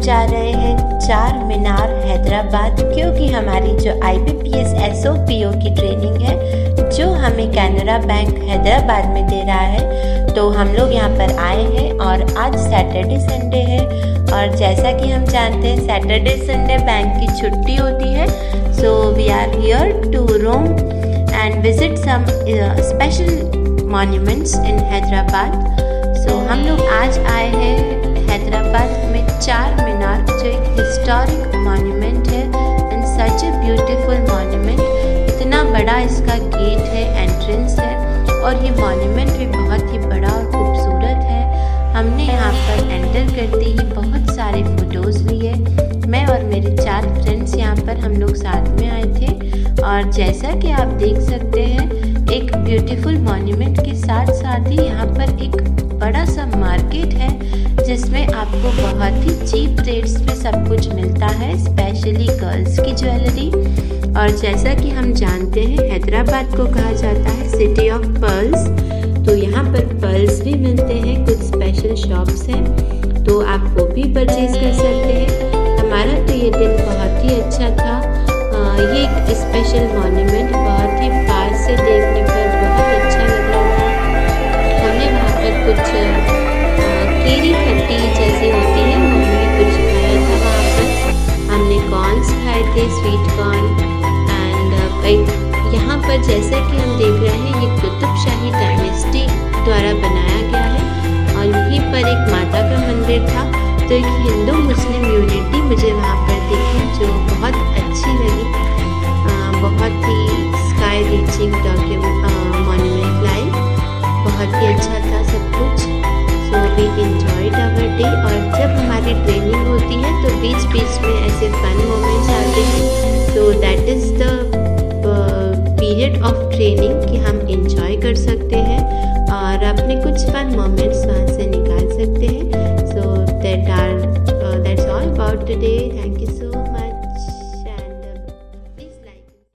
जा रहे हैं चार मीनार हैदराबाद, क्योंकि हमारी जो IBPS SOPO की ट्रेनिंग है जो हमें कैनरा बैंक हैदराबाद में दे रहा है, तो हम लोग यहाँ पर आए हैं। और आज सैटरडे संडे है और जैसा कि हम जानते हैं सैटरडे संडे बैंक की छुट्टी होती है। So we are here to roam and visit some special monuments in Hyderabad. So हम लोग आज आए हैं हैदराबाद में चार मीनार, जो एक हिस्टोरिक मॉन्यूमेंट है and such a beautiful monument. इतना बड़ा इसका गेट है, एंट्रेंस है, और ये मॉन्यूमेंट भी बहुत ही बड़ा और खूबसूरत है। हमने यहाँ पर एंटर करते ही बहुत सारे फ़ोटोज़ लिए। मैं और मेरे चार फ्रेंड्स यहाँ पर हम लोग साथ में आए थे। और जैसा कि आप देख सकते हैं, एक ब्यूटीफुल मॉन्यूमेंट के साथ साथ ही यहाँ पर एक बड़ा सा मार्केट है जिसमें आपको बहुत ही चीप रेट्स पे सब कुछ मिलता है, स्पेशली गर्ल्स की ज्वेलरी। और जैसा कि हम जानते हैं हैदराबाद को कहा जाता है सिटी ऑफ पर्ल्स, तो यहाँ पर पर्ल्स भी मिलते हैं, कुछ स्पेशल शॉप्स हैं, तो आप वो भी परचेज कर सकते हैं। हमारा तो ये दिन बहुत ही अच्छा था। ये एक स्पेशल मॉन्यूमेंट बहुत ही पास से देखने पर बहुत अच्छा लग रहा था। हमने वहाँ पर कुछ केरी खट्टी जैसी होती है, हमने कुछ खाया था वहाँ पर। हमने कॉर्न्स खाए थे, स्वीट कॉर्न। एंड यहाँ पर जैसा कि हम देख रहे हैं, ये कुतुब शाही डायनेस्टी द्वारा बनाया गया है और यहीं पर एक माता का मंदिर था। तो एक हिंदू मुस्लिम यूनिटी मुझे वहाँ पर दिखी जो बहुत अच्छी लगी। बहुत ही स्काई रीचिंग मॉन्यूमेंट लाइफ, बहुत ही अच्छा था सब कुछ। So we enjoyed our day. और जब हमारी ट्रेनिंग होती है तो बीच बीच में ऐसे फन मोमेंट्स आते हैं, तो that is the period of training कि हम